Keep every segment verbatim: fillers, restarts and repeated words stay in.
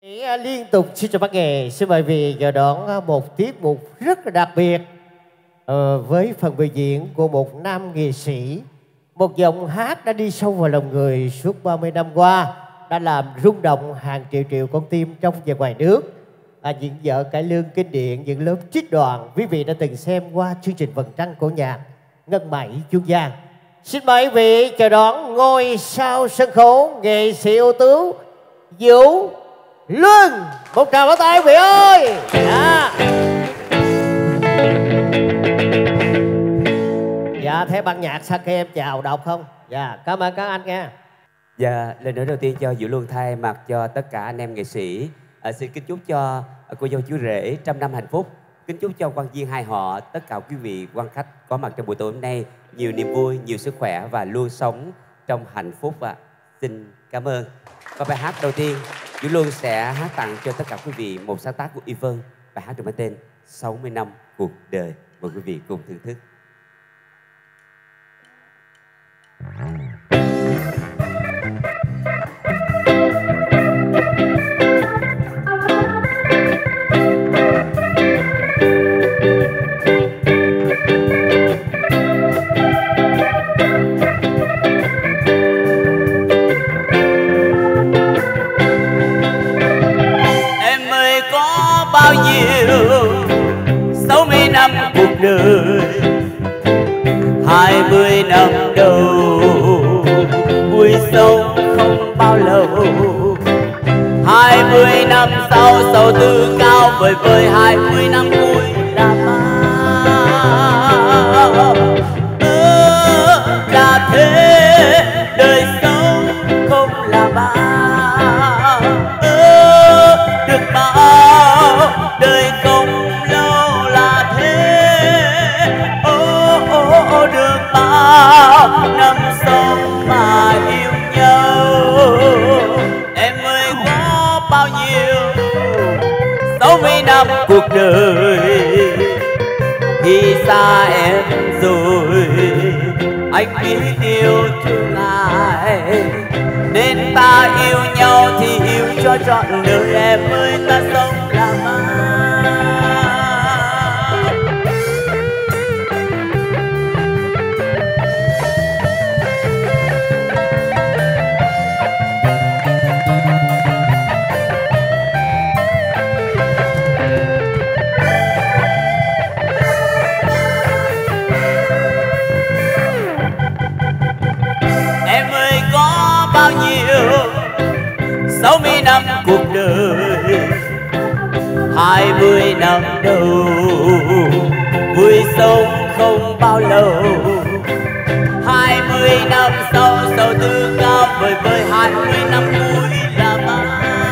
Nghĩ liên tục xin chào bác nghề, xin mời vị chào đón một tiết mục rất là đặc biệt ờ, với phần biểu diễn của một nam nghệ sĩ, một giọng hát đã đi sâu vào lòng người suốt ba mươi năm qua, đã làm rung động hàng triệu triệu con tim trong và ngoài nước. À, những vở cải lương kinh điển, những lớp trích đoạn quý vị đã từng xem qua chương trình Vầng Trăng Cổ Nhạc, Ngân Mảy Chuông Giang. Xin mời vị chào đón ngôi sao sân khấu nghệ sĩ ưu tú Vũ Luân. Một tràng pháo tay vị ơi. Dạ. Dạ, thấy ban nhạc sau khi em chào đọc không? Dạ, cảm ơn các anh nha. Dạ, lời nói đầu tiên cho Vũ Luân thay mặt cho tất cả anh em nghệ sĩ, à, xin kính chúc cho cô dâu chú rể trăm năm hạnh phúc. Kính chúc cho quan viên hai họ, tất cả quý vị quan khách có mặt trong buổi tối hôm nay nhiều niềm vui, nhiều sức khỏe và luôn sống trong hạnh phúc ạ. À. Xin cảm ơn. Và bài hát đầu tiên Vũ Luân sẽ hát tặng cho tất cả quý vị một sáng tác của Y Vân. Bài hát được mang tên sáu mươi năm cuộc đời. Mời quý vị cùng thưởng thức. Bao nhiêu sáu mươi năm cuộc đời, hai mươi năm đầu vui sống không bao lâu, hai mươi năm sau sầu tư cao vời vời, hai mươi năm cuối là bao. Ơ là thế đời sống không là bao. Ơ được bao đời không lâu là thế. Ô ô ô được bao năm sống mà yêu nhau. Em ơi có bao nhiêu sáu mươi năm cuộc đời, khi xa em rồi anh biết yêu thương ai, nên ta yêu nhau thì yêu cho trọn đời. Em ơi ta sống làm ai. Em ơi có bao nhiêu sáu mươi năm cuộc đời, hai mươi năm đầu vui sống không bao lâu, hai mươi năm sau sầu tư cao vời vời, hai mươi năm cuối là bao.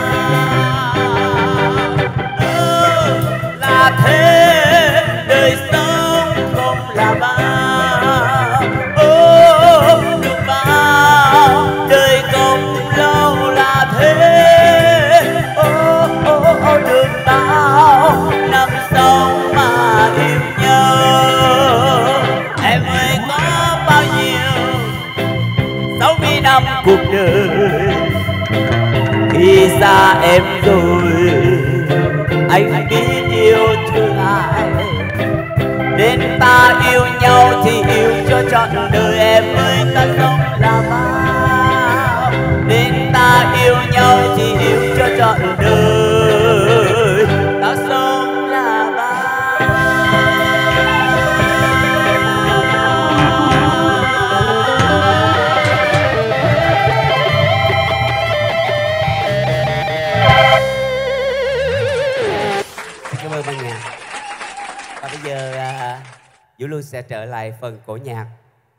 Ừ, là thế đời sống không là bao. Ừ, được bao đời không lâu là thế. Ô ô ô được bao năm sống mà yêu nhau. Em ơi có bao nhiêu sáu mươi năm cuộc đời, khi xa em rồi anh biết yêu thương ai, nên ta yêu nhau thì yêu cho trọn đời. Em ơi ta sống là bao, nên ta yêu nhau thì yêu cho trọn đời. Ta sống là bao. Cảm ơn ban nhạc. Và bây giờ à, Vũ Luân sẽ trở lại phần cổ nhạc.